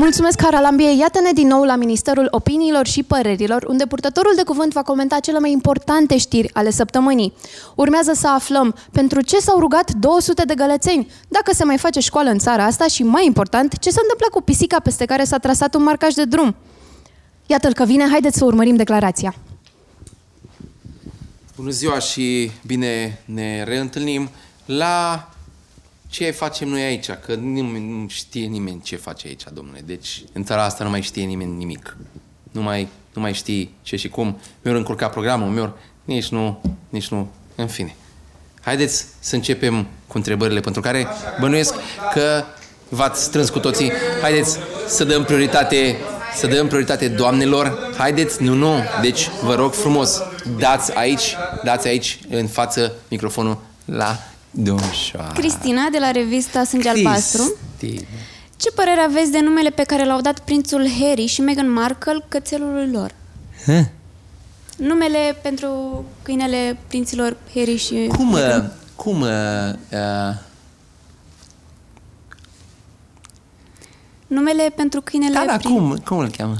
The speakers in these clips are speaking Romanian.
Mulțumesc, Haralambie! Iată-ne din nou la Ministerul Opiniilor și Părerilor, unde purtătorul de cuvânt va comenta cele mai importante știri ale săptămânii. Urmează să aflăm pentru ce s-au rugat 200 de gălățeni, dacă se mai face școală în țara asta și, mai important, ce s-a întâmplat cu pisica peste care s-a trasat un marcaj de drum. Iată-l că vine, haideți să urmărim declarația. Bună ziua și bine ne reîntâlnim la ce facem noi aici, că nu știe nimeni ce face aici, domnule. Deci, în țara asta nu mai știe nimeni nimic. Nu mai știi ce și cum. Mi-au încurcat programul meu, nici nu, în fine. Haideți să începem cu întrebările pentru care bănuiesc că v-ați strâns cu toții. Haideți să dăm prioritate doamnelor. Haideți, nu. Deci, vă rog frumos, dați aici în față microfonul la domnișoara. Cristina, de la revista Sânge Albastru. Ce părere aveți de numele pe care l-au dat prințul Harry și Meghan Markle cățelului lor? Numele pentru câinele prinților Harry și Meghan. Numele pentru câinele... Da, cum îl cheamă?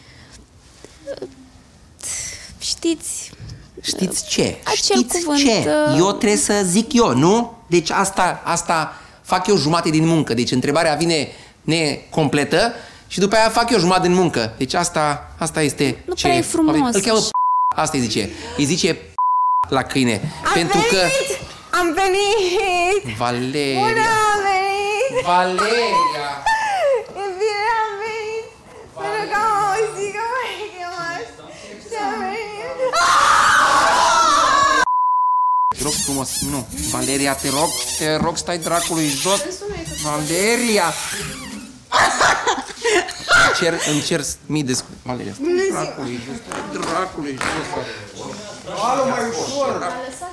Știți ce? Acel cuvânt, ce? Eu trebuie să zic eu, nu? Deci asta fac eu jumate din muncă. Deci întrebarea vine necompletă și după aia fac eu jumătate din muncă. Deci asta este nu prea e frumos. Îl cheamă asta îi zice la câine. Am venit! Valeria! Bună, am venit! Valeria! E bine, am venit! Pentru că am auzit că m-ai chemat și am venit! Te rog frumos, nu. Valeria, te rog, stai dracului jos. Valeria! Îmi cer mii de scuze. Valeria, stai dracului jos. Alo, mai ușor.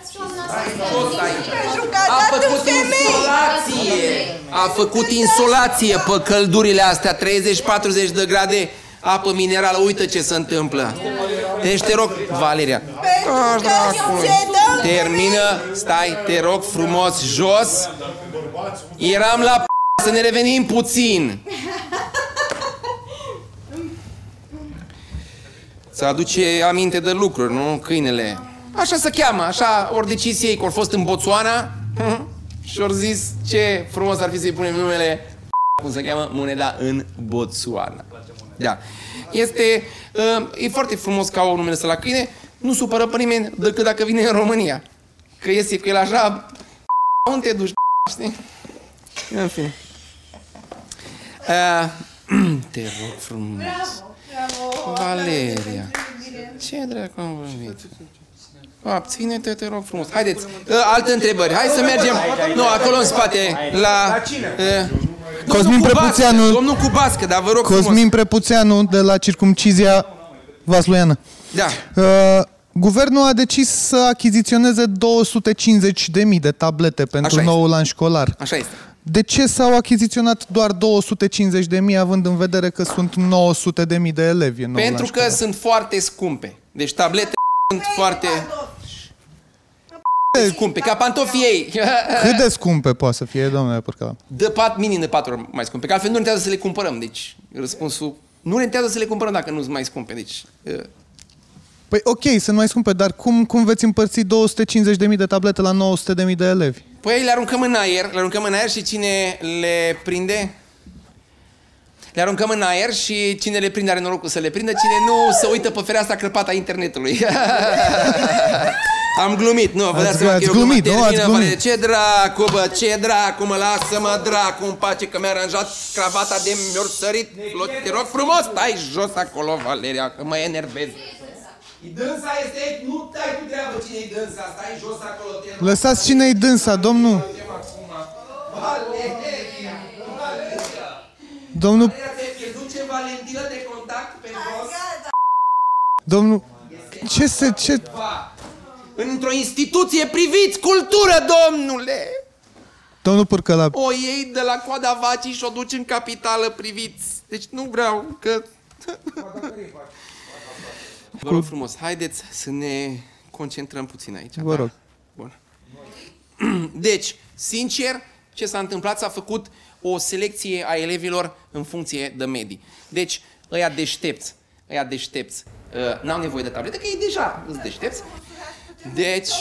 A făcut insolație pe căldurile astea, 30-40 de grade. Apă minerală, uită ce se întâmplă. Deci te rog, Valeria. Termină, stai, te rog frumos, jos. Eram la să ne revenim puțin. Să aduce aminte de lucruri, nu? Câinele. Așa se cheamă, așa ori decis ei că au fost în Botswana și au zis ce frumos ar fi să-i punem numele, cum se cheamă, moneda în Botswana. Da. E foarte frumos ca au numele ăsta la câine, nu supără pe nimeni decât dacă vine în România. Că este că el așa, unde te duci, știi? În fine. Te rog frumos. Bravo! Valeria. Ce dracu am vorbit? Abține-te, te rog frumos. Haideți, alte întrebări. Hai să mergem. Nu, acolo în spate, la Cosmin Prepuțeanu. Domnul cu bască, dar vă rog frumos. Cosmin Prepuțeanu de la Circumcizia Vasluiană. Da. Guvernul a decis să achiziționeze 250.000 de tablete pentru noul an școlar. Așa este. De ce s-au achiziționat doar 250.000, având în vedere că sunt 900.000 de elevi în noul an Pentru că școlar? sunt foarte scumpe. Deci tablete sunt foarte scumpe, ca pantofii ei. Cât de scumpe poate să fie, domnule Purcăla? Minim de 4 ori mai scumpe, că altfel nu rentează să le cumpărăm. Deci răspunsul, nu rentează să le cumpărăm dacă nu sunt mai scumpe. Deci Păi ok, sunt mai scumpe, dar cum veți împărți 250.000 de tablete la 900.000 de elevi? Păi le aruncăm în aer, și cine le prinde? Le aruncăm în aer și cine le prinde are norocul să le prindă, cine nu se uită pe fereastra crăpată a internetului. Am glumit, nu, vă dați seama că eu glumit, nu? Ați glumit. Ce dracu, bă, ce dracu, mă lasă-mă dracu în pace că mi-a aranjat cravata de mi-or sărit. Te rog frumos, stai jos acolo, Valeria, că mă enervez. Dânsa este, nu dai cu treabă cine-i dânsa, stai jos acolo. Lăsați cine-i dânsa, domnul. Valeria. Domnul... Valeria, ți-ai pierdut ceva lentilă de contact pe jos? Domnul... Ce... Într-o instituție priviți cultură, domnule! Domnul Purcăla... O iei de la coada vacii și o duci în capitală, priviți. Deci nu vreau, că... Vă rog frumos, haideți să ne concentrăm puțin aici. Vă rog. Bun. Deci, sincer ce s-a întâmplat? S-a făcut o selecție a elevilor în funcție de medii. Deci, ăia deștepți, n-au nevoie de tablete, că ei deja îți deștepți. Deci...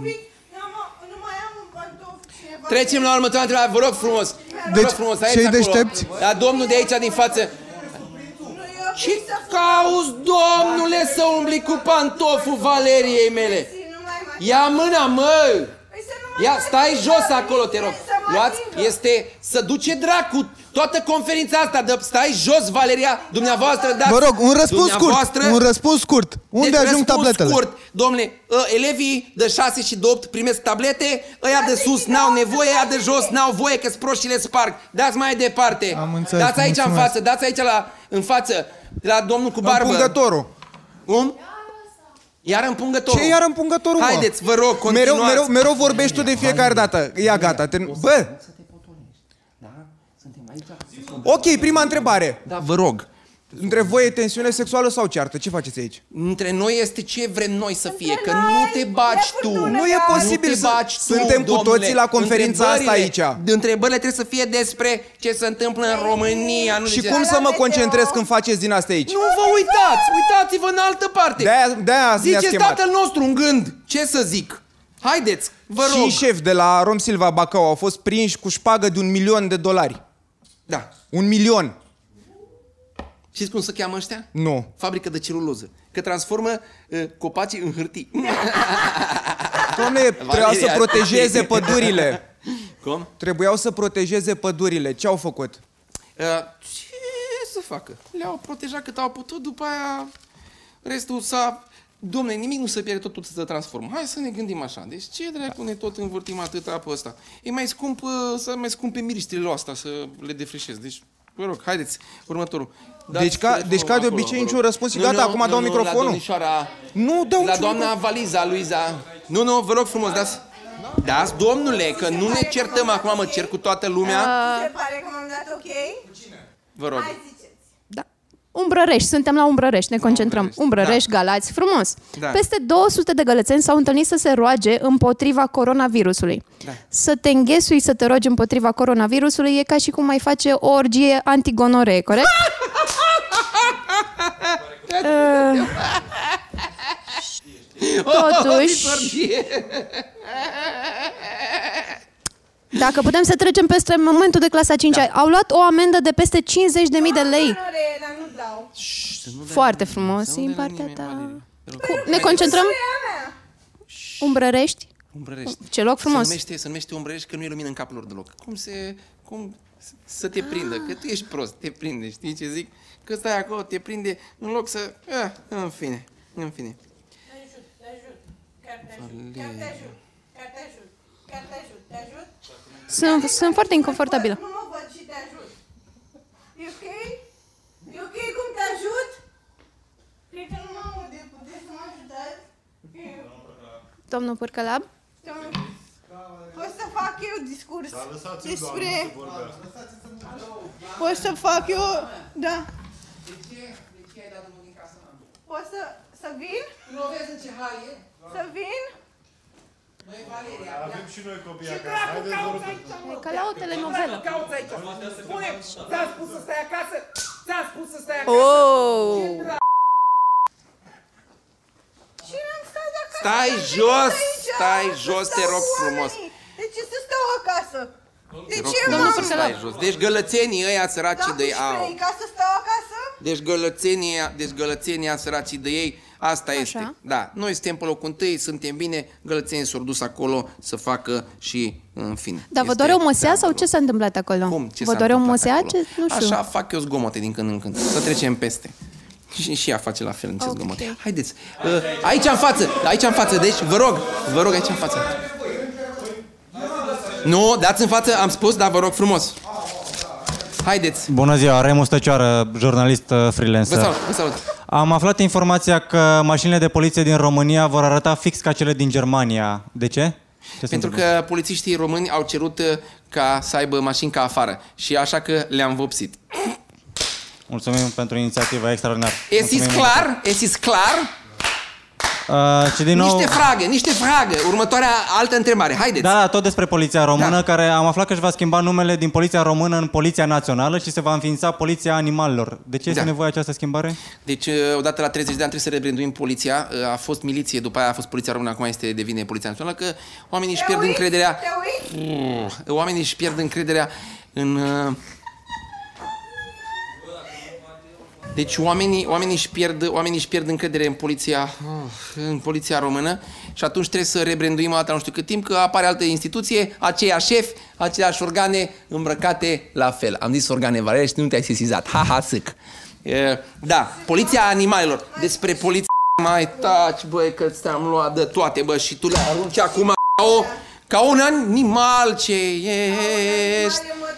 Trecem la următoarea întrebare, vă rog frumos. Deci, cei deștepți? Da, domnul de aici din față. Ce cauți, domnule, să umbli cu pantoful Valeriei mele? Ia mâna, mă! Ia, stai jos acolo, te rog. Luați, este să duce dracu toată conferința asta. Stai jos, Valeria, dumneavoastră, dați... Vă rog, un răspuns scurt. Unde ajung tabletele? Scurt, domnule, elevii de 6 și de 8 primesc tablete, ăia de sus n-au nevoie, ăia de jos n-au voie, că-s proști și le sparg. Dați mai departe. Am înțeles, dați aici în față, dați aici în față, la domnul cu barbă. Împungătorul. Iar împungătorul. Ce iar împungătorul, mă? Haideți, vă rog, continuați. Mereu vorbești tu de fiecare dată. Ia, gata. Bă! Ok, prima întrebare. Da, vă rog. Între voi e tensiune sexuală sau ceartă? Ce faceți aici? Între noi este ce vrem noi să fie, că nu te baci tu. Nu e posibil să... Suntem cu toții la conferința asta aici. Întrebările trebuie să fie despre ce se întâmplă în România. Și cum să mă concentrez când faceți din astea aici? Nu vă uitați! Uitați-vă în altă parte! De-aia ziceți tatăl nostru în gând! Ce să zic? Haideți, vă rog! 5 șefi de la Rom Silva Bacău au fost prinși cu șpagă de $1.000.000. Da. 1.000.000. Știți cum se cheamă ăștia? Nu. Fabrică de celuloză. Că transformă copacii în hârtii. Doamne, trebuiau să protejeze pădurile. Cum? Trebuiau să protejeze pădurile. Ce au făcut? Ce să facă? Le-au protejat cât au putut, după aia restul s-a... Dom'le, nimic nu se pierde, totul se transformă. Hai să ne gândim așa. Deci ce dracu ne tot învârtim atâta pe ăsta? E mai scump să mai scumpe miriștrile astea, să le defrișez. Deci, vă rog, haideți, următorul. Deci ca de obicei niciun răspuns și gata, acum dau microfonul. Nu dau la doamna Valiza, Luiza. Nu, vă rog frumos, dați, domnule, că nu ne certăm acum, mă cer cu toată lumea. Se pare că m-am dat ok? Vă rog. Da. Umbrărești, suntem la Umbrărești, ne concentrăm. Umbrărești, Galați, frumos. Da. Peste 200 de gălățeni s-au întâlnit să se roage împotriva coronavirusului. Da. Să te înghesui să te rogi împotriva coronavirusului e ca și cum ai face o orgie antigonoree, corect? Totuși, dacă putem să trecem peste momentul de clasa 5, au luat o amendă de peste 50.000 de lei. Foarte frumos din partea ta. Ne concentrăm? Umbrărești? Ce loc frumos. Se numește Umbrărești că nu e lumină în capul lor deloc. Cum să te prindă? Că tu ești prost, te prinde, știi ce zic? Că stai acolo, te prinde, în loc să... În fine. Te ajut. Te ajut. Sunt foarte inconfortabilă. Nu mă văd și te ajut. E ok? E ok cum te ajut? Cred că nu mă aude. Puteți să mă ajutați? Domnul Pârcălab? Pot să fac eu discurs despre... Pot să fac eu... Da. De ce ai dat drumul din casă? Pot să vin? Nu vezi în ce hal e? Să vin? Noi, Valeria. Avem și noi copii acasă. Haideți, vă rog. E ca la o telenovelă. Cauți aici. Spune, ți-am spus să stai acasă? Ți-am spus să stai acasă? Și n-am stat acasă. Stai jos, te rog frumos. De ce să stau acasă? De ce, mă? Stai jos. Deci gălățenii ăia săracii de ei au. Ca să stau acasă? Deci gălățenii săracii de ei, asta este. Da, noi suntem pe locul întâi, suntem bine, gălățenii s-au dus acolo să facă și în fine. Dar vă doare o mosea sau ce s-a întâmplat acolo? Cum? Ce vă doare o mosea? Nu știu. Așa fac eu zgomote din când în când, să trecem peste. Și ea face la fel în ce zgomote. Haideți, aici în față, deci vă rog aici în față. Nu, dați în față, am spus, dar vă rog frumos. Haideți. Bună ziua, Remu Stăcioară, jurnalist freelancer. Vă salut. Am aflat informația că mașinile de poliție din România vor arăta fix ca cele din Germania. De ce? Pentru că polițiștii români au cerut ca să aibă mașini ca afară și așa că le-am vopsit. Mulțumim pentru inițiativa extraordinară. Esis clar? Și din nou... Niște fragă. Următoarea altă întrebare. Haideți. Da, tot despre Poliția Română, care am aflat că își va schimba numele din Poliția Română în Poliția Națională și se va înființa Poliția Animalelor. De ce este nevoie această schimbare? Deci, odată la 30 de ani trebuie să rebranduim poliția. A fost miliție, după aia a fost Poliția Română, acum devine Poliția Națională, că oamenii își pierd încrederea. Oamenii își pierd încrederea în... Deci oamenii își pierd încredere în poliția română și atunci trebuie să rebranduim o dată nu știu cât timp, că apare altă instituție, aceiași șefi, aceleași organe îmbrăcate la fel. Am zis organe valere și nu te-ai sesizat. Ha, sâc. Da, Poliția Animalelor. Despre poliția... Mai taci, băi, că ți-am luat de toate, bă, și tu le arunci acum ca un animal ce ești.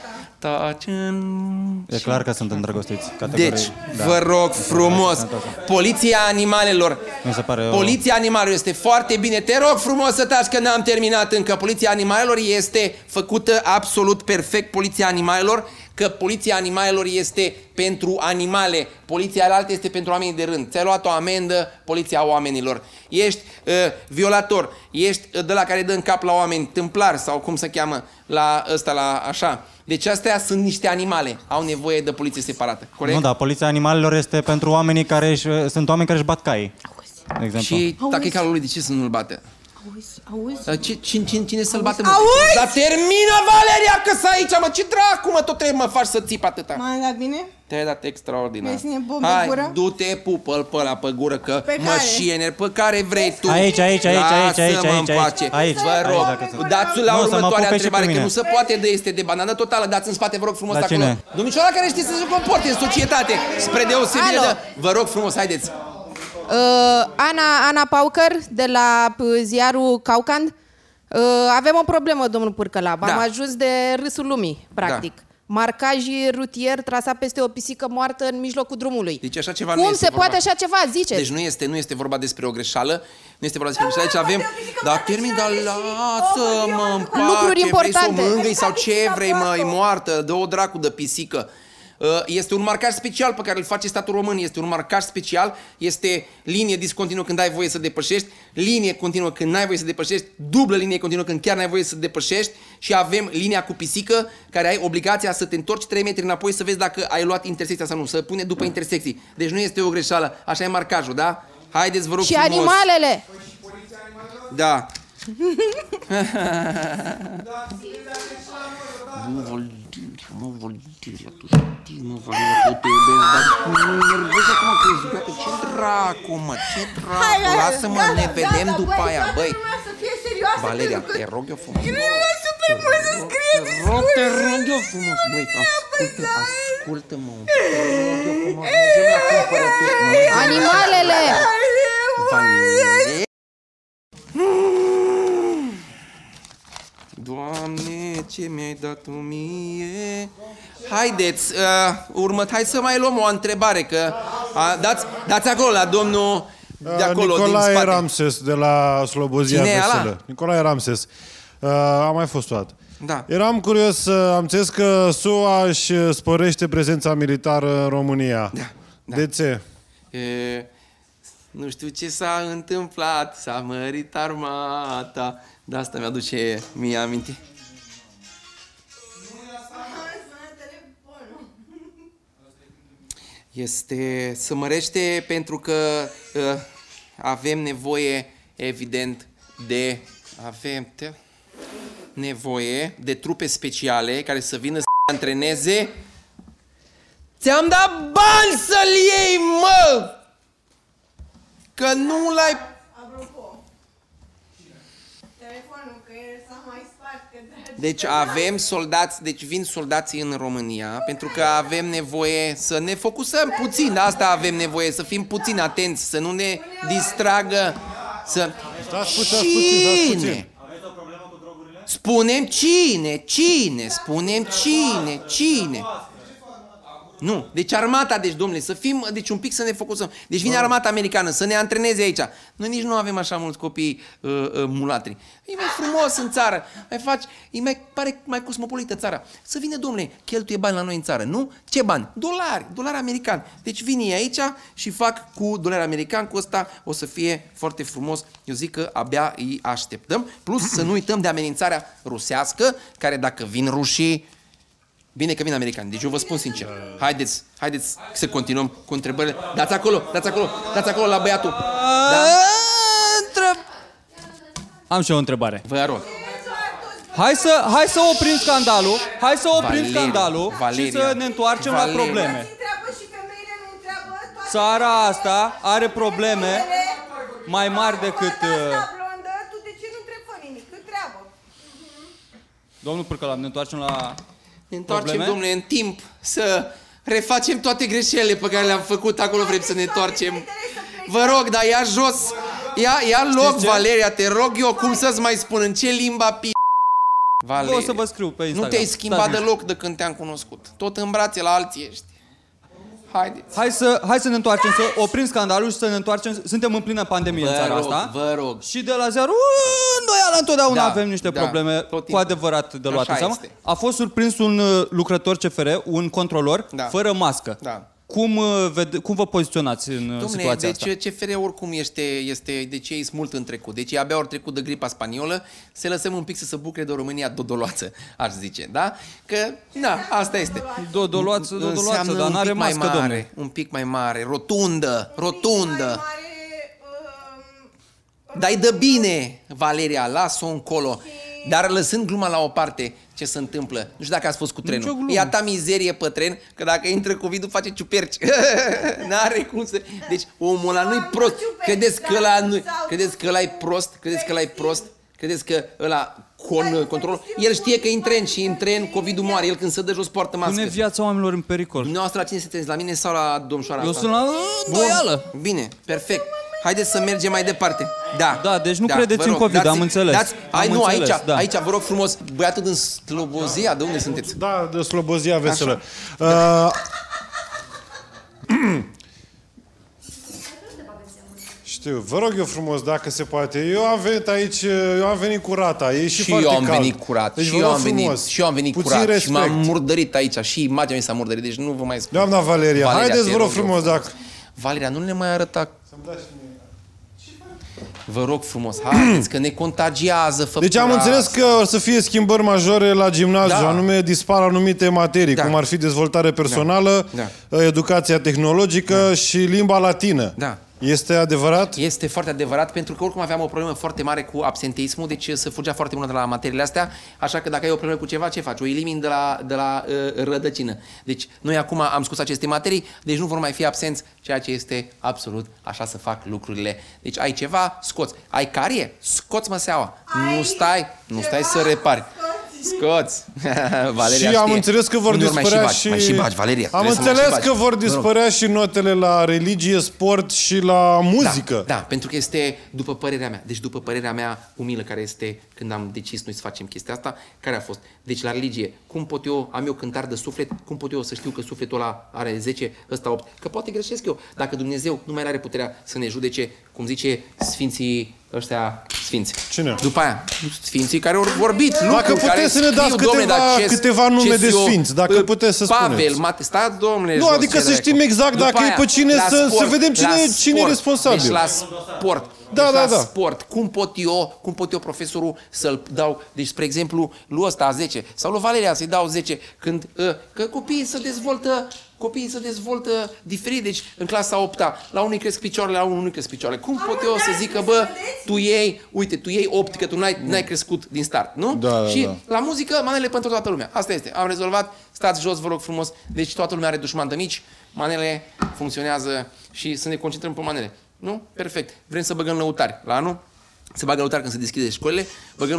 E clar că sunt îndrăgostiți. Deci, vă rog frumos, Poliția Animalelor. Poliția Animalelor este foarte bine. Te rog frumos să taci că n-am terminat încă. Poliția Animalelor este făcută absolut perfect, Poliția Animalelor, că Poliția Animalelor este pentru animale, poliția altă este pentru oamenii de rând. Ți-ai luat o amendă, poliția oamenilor. Ești violator, ești de la care dă în cap la oameni, tâmplar sau cum se cheamă, la ăsta, la așa. Deci astea sunt niște animale, au nevoie de poliție separată, corect? Nu, da, Poliția Animalelor este pentru oamenii care sunt oameni care își bat caii, de exemplu. Și tachicalul lui de ce să nu-l bată? Auzi? Cine să-l bată? Dar termină, Valeria, că-s aici, mă, ce dracu, mă, tot trebuie mă faci să țip atâta. M-ai dat bine? Te-ai dat extraordinar. Hai, du-te, pupă-l pe ăla pe gură, că mă șiener, pe care vrei tu. Aici. Vă rog, dați-l la următoarea întrebare, că nu se poate de este de banană totală, dați în spate, vă rog frumos, acolo. Domnișoara care știe să se comporte în societate, spre deosebire de... Vă rog frumos, haideți. Ana Paucăr, de la ziarul Caucand. Avem o problemă, domnul Pârcălab. Am ajuns de râsul lumii, practic. Marcaj rutier trasat peste o pisică moartă în mijlocul drumului. Deci așa ceva Cum se poate așa ceva, ziceți? Deci nu este vorba despre o greșeală, nu este vorba despre o greșeală, deci avem... Dar termin, dar lasă-mă în pace, lucruri importante. Vrei să o mângâi sau ce vrei, mă, e moartă, dă-o dracu de pisică. Este un marcaj special pe care îl face statul român, este un marcaj special, este linie discontinuă când ai voie să depășești, linie continuă când n-ai voie să depășești, dublă linie continuă când chiar n-ai voie să depășești și avem linia cu pisică care ai obligația să te întorci 3 metri înapoi să vezi dacă ai luat intersecția sau nu, să pune după intersecții. Deci nu este o greșeală, așa e marcajul, da? Haideți, vă rog frumos. Și animalele! Da. Mă, Valeria, tu știi, mă, Valeria, tu te iubesc, dar nu enervezi acum că ești beată. Ce dracu, mă, ce dracu, lasă-mă, ne vedem după aia, băi. Valeria, te rog eu frumos. Te rog eu frumos, băi, ascultă-mă, te rog eu frumos, mergem la cumpărături. Animalele! Valeria. Doamne, ce mi-ai dat-o mie? Haideți, hai să mai luăm o întrebare, că dați acolo la domnul de acolo, Nicolae din spate. Ramses, de la Slobozia Veselă. Nicolae Ramses. A mai fost toată. Da. Eram curios, am înțeles că SUA își sporește prezența militară în România. Da. De ce? Nu știu ce s-a întâmplat, s-a mărit armata. De asta mi-aduce mie aminte. Se mărește pentru că avem nevoie, evident, nevoie de trupe speciale care să vină să antreneze. Ți-am dat bani să-l iei, mă! Că nu l-ai... Apropo, telefonul, că el s-a mai spart. Deci avem soldați, deci vin soldații în România, pentru că avem nevoie să ne focusăm puțin, asta avem nevoie, să fim puțin atenți, să nu ne distragă, să... Cine? Aveți o problemă cu drogurile? Spunem cine? Spunem cine? Nu. Deci armata, deci, domnule, să fim, deci un pic să ne focusăm. Deci vine armata americană să ne antreneze aici. Noi nici nu avem așa mulți copii mulatri. E mai frumos în țară. Pare mai cosmopolită țara. Să vină, domnule, cheltuie bani la noi în țară, nu? Ce bani? Dolari americani. Deci vin ei aici și fac cu dolari americani, cu ăsta o să fie foarte frumos. Eu zic că abia îi așteptăm. Plus să nu uităm de amenințarea rusească, care dacă vin rușii, bine că vin americani, deci eu vă spun sincer. Haideți să continuăm cu întrebările. Dați acolo la băiatul. Da? Am și eu o întrebare. Vă rog. Hai să oprim scandalul. Și să ne întoarcem la probleme. Țara asta are probleme mai mari decât... Domnul Pârcălav, ne întoarcem la... Ne întoarcem, domnule, în timp să refacem toate greșelile pe care le-am făcut acolo, vrem să ne întoarcem. Vă rog, dar ia jos, ia loc, Valeria, te rog eu, cum să-ți mai spun, în ce limba Valeria. O să vă scriu pe Instagram. Nu te-ai schimbat deloc de când te-am cunoscut. Tot în brațe la alții ești. Haideți. Hai să ne întoarcem, să oprim scandalul și să ne întoarcem. Suntem în plină pandemie în țara asta. Vă rog. Și de la zero, îndoială întotdeauna avem niște probleme cu adevărat de luat în seama. A fost surprins un lucrător CFR, un controlor, fără mască. Da. Cum vă poziționați în situația asta? Deci CFR oricum este deci ei smult în trecut. Deci ei abia ori trecut de gripa spaniolă, să lăsăm un pic să se bucure de o România dodoloață, aș zice, da? Că, asta este. Dodoloață, dar n-are mască, domnule. Un pic mai mare, rotundă. Dar-i dă bine, Valeria, las-o încolo. Dar lăsând gluma la o parte, ce se întâmplă? Nu știu dacă ați fost cu trenul. E a ta mizerie pe tren, că dacă intră COVID-ul face ciuperci. N-are cum să... Deci omul ăla nu-i prost. Credeți că ăla e prost? Credeți că ăla control? El știe că e în tren și în tren COVID-ul moare. El când se dă jos poartă mască. Pune viața oamenilor în pericol. Dumneavoastră la cine sunteți? La mine sau la domnișoara asta? Eu sunt la îndoială. Bine, perfect. Haideți să mergem mai departe. Da, deci nu credeți în COVID, am înțeles. Aici, vă rog frumos, băiatul din Slobozia, de unde sunteți? Da, de Slobozia Veselă. Știu, vă rog eu frumos, dacă se poate. Eu am venit aici, eu am venit curata, e și foarte cald. Și eu am venit curat și m-am murdărit aici și imaginea mi s-a murdărit, deci nu vă mai spun. Doamna Valeria, haideți vă rog frumos dacă... Valeria, nu ne mai arăta... Vă rog frumos, haideți că ne contagiază făptura. Deci am înțeles că o să fie schimbări majore la gimnaziu, anume dispar anumite materii, cum ar fi dezvoltare personală, educația tehnologică și limba latină. Este adevărat? Este foarte adevărat, pentru că oricum aveam o problemă foarte mare cu absenteismul, deci se fugea foarte mult de la materiile astea, așa că dacă ai o problemă cu ceva, ce faci? O elimini de la rădăcină. Deci noi acum am scos aceste materii, deci nu vor mai fi absenți, ceea ce este absolut așa să fac lucrurile. Deci ai ceva, scoți. Ai carie? Scoți măseaua. Nu stai să repari. Scoți! Valeria și am înțeles că vor dispărea și Valeria. Am înțeles că vor dispărea și notele la religie, sport și la muzică. Da, pentru că este după părerea mea. Deci după părerea mea umilă, care este când am decis noi să facem chestia asta, care a fost? Deci la religie, cum pot eu, am eu cântar de suflet, cum pot eu să știu că sufletul ăla are 10, ăsta 8? Că poate greșesc eu. Dacă Dumnezeu nu mai are puterea să ne judece, cum zice Sfinții ăștia sfinți. Cine? După aia, sfinții care au vorbit, dacă puteți să ne dați câteva nume de sfinți, dacă puteți să spuneți. Pavel, stați, domnule, nu, adică să știm exact dacă e pe cine, să vedem cine e responsabil. Deci la sport. Da. Sport. Cum pot eu profesorul să-l dau, deci spre exemplu, lui ăsta 10 sau lui Valeria să-i dau 10 când că copiii se dezvoltă diferit, deci în clasa 8-a, la unii cresc picioarele, la unii nu cresc picioarele. Cum pot eu să zic că, tu iei 8, că tu n-ai crescut din start, nu? Și la muzică, manele pentru toată lumea. Asta este. Am rezolvat. Stați jos, vă rog frumos. Deci toată lumea are dușman de mici. Manele funcționează și să ne concentrăm pe manele. Nu? Perfect. Vrem să băgăm lăutari. La anul se bagă lăutari când se deschide școlile. Băgăm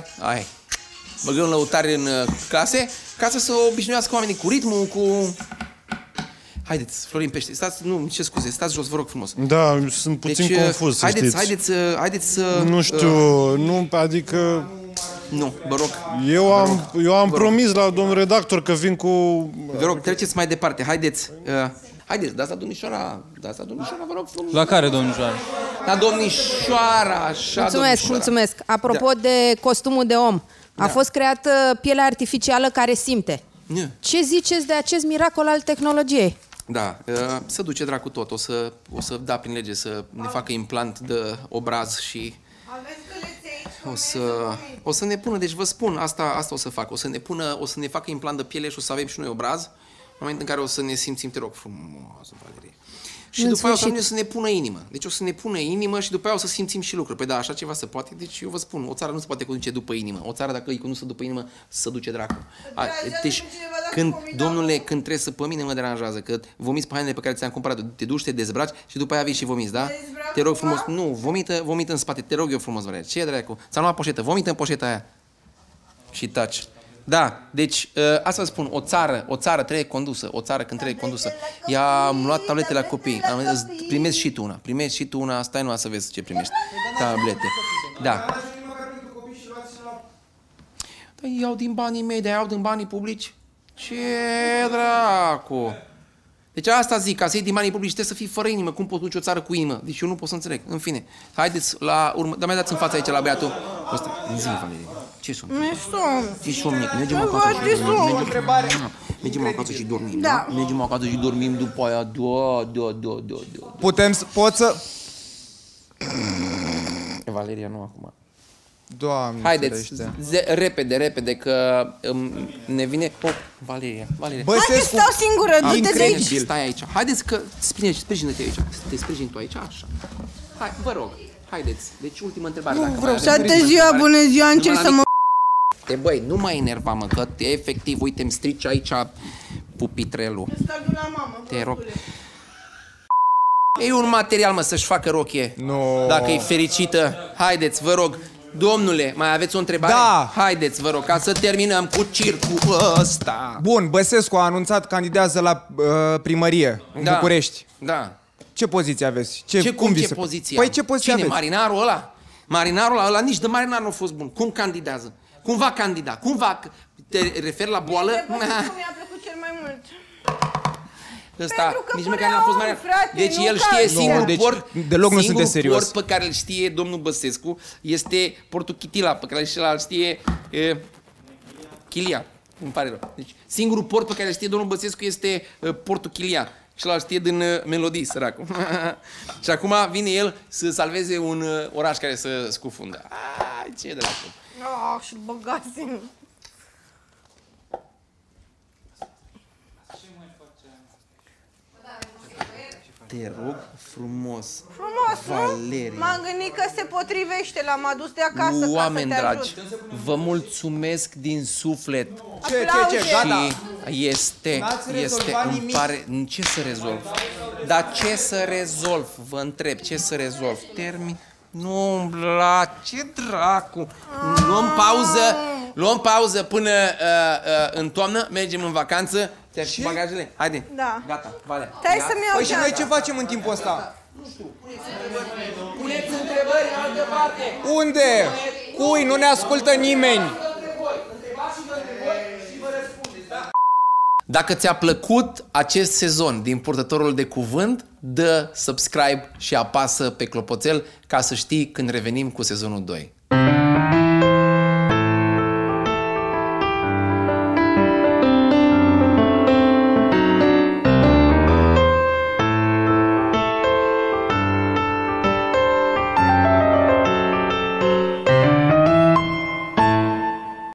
lăutari în clase ca să se obișnuiască oamenii cu ritmul, cu... Haideți, Florin Pește, stați jos, vă rog frumos. Da, sunt puțin confuz, să știți. Haideți să... Nu știu, adică... Nu, vă rog. Eu am promis la domnul redactor că vin cu... Vă rog, treceți mai departe. Haideți. Haideți, dați la domnișoara, vă rog frumos. La care domnișoara? La domnișoara, așa, mulțumesc, mulțumesc. Apropo de costumul de om, a fost creată pielea artificială care simte. Ce ziceți de acest miracol al tehnologiei? Da, să duce dracu tot. O să da prin lege să ne facă implant de obraz și o să ne pună, deci vă spun, asta o să fac. O să ne facă implant de piele și o să avem și noi obraz. În momentul în care o să ne simțim, te rog frumos, Valerie. Și după aia o să ajunge să ne pună inimă. Deci o să ne pună inimă și după aia o să simțim și lucruri. Păi da, așa ceva se poate. Deci eu vă spun, o țară nu se poate conduce după inimă. O țară dacă îi condusă după inimă, se duce dracu. Deci domnule, când trebuie să pe mine mă deranjează, că vomiți pe hainele pe care ți-am cumpărat, te duci, te dezbraci și după aia vii și vomiți, da? Te rog frumos, nu, vomită în spate, te rog eu frumos, Valerie. Ce e dracu? Ți-am luat poșetă, vomită în poșeta aia. Și taci. Da, deci asta vă spun, o țară trebuie condusă, o țară când trebuie condusă. I-am luat tablete la copii, primesc și tu una, stai numai să vezi ce primești, tablete. Da. Dar iau din banii mei, dar iau din banii publici? Ce dracu? Deci asta zic, ca să iei din banii publici trebuie să fii fără inimă, cum poți duce o țară cu inimă? Deci eu nu pot să înțeleg, în fine. Haideți la urmă, dar mai dați în fața aici la băiatul ăsta. În zi, Valerie. Ce somn? Ce somnic? Mergem acasă și dormim. Da. Mergem acasă și dormim după aia. Pot să... Valeria, nu acum. Doamne, haideți, repede, că ne vine... Valeria. Haideți, stau singură, du-te de aici. Stai aici. Haideți că sprijină-te aici. Te sprijini tu aici, așa. Hai, vă rog. Haideți. Deci, ultima întrebare. Nu vreau. Toată ziua, bună ziua, încerc să mă... Băi, nu mai enerva, mă, că efectiv, uite, îmi strici aici pupitrelul. Te rog. E un material, mă, să-și facă rochie. Dacă e fericită. Haideți, vă rog. Domnule, mai aveți o întrebare? Da. Haideți, vă rog, ca să terminăm cu circul ăsta. Bun, Băsescu a anunțat, candidează la primărie în București. Da. Ce poziție aveți? Ce poziție? Păi ce poziție aveți? Marinarul ăla? Marinarul ăla nici de marinar nu a fost bun. Cum candidează? Cum va candida? Cum va... Te referi la boală? Mi-a plăcut cel mai mult. Ăsta, nici măcar n-a fost marinar. Deci el știe singurul port... Deloc nu sunteți serios. Port pe care îl știe domnul Băsescu este portul Chitila, pe care îl știe Chilia. Îmi pare rău. Deci singurul port pe care îl știe domnul Băsescu este portul Chilia. Și l-al știe din melodii, săracul. Și acum vine el să salveze un oraș care să scufundă. Ce dracu. Și băgați-mi. Te rog frumos. Valerie. M-am gândit că se potrivește, l-am adus de acasă. Oameni dragi, vă mulțumesc din suflet. Ce? Gata. Și îmi pare... Ce să rezolv? Dar ce să rezolv? Vă întreb, ce să rezolv? Termin... Nu-mi place, dracu. Luăm pauză până în toamnă, mergem în vacanță. Te-ai bagajele? Haide. Da. Gata, Vale. Stai să-mi iau Păi și noi ce facem în timpul ăsta? Nu știu. Puneți întrebări în altă parte. Unde? Cui? Nu ne ascultă nimeni. Dacă ți-a plăcut acest sezon din Purtătorul de Cuvânt, dă subscribe și apasă pe clopoțel ca să știi când revenim cu sezonul 2.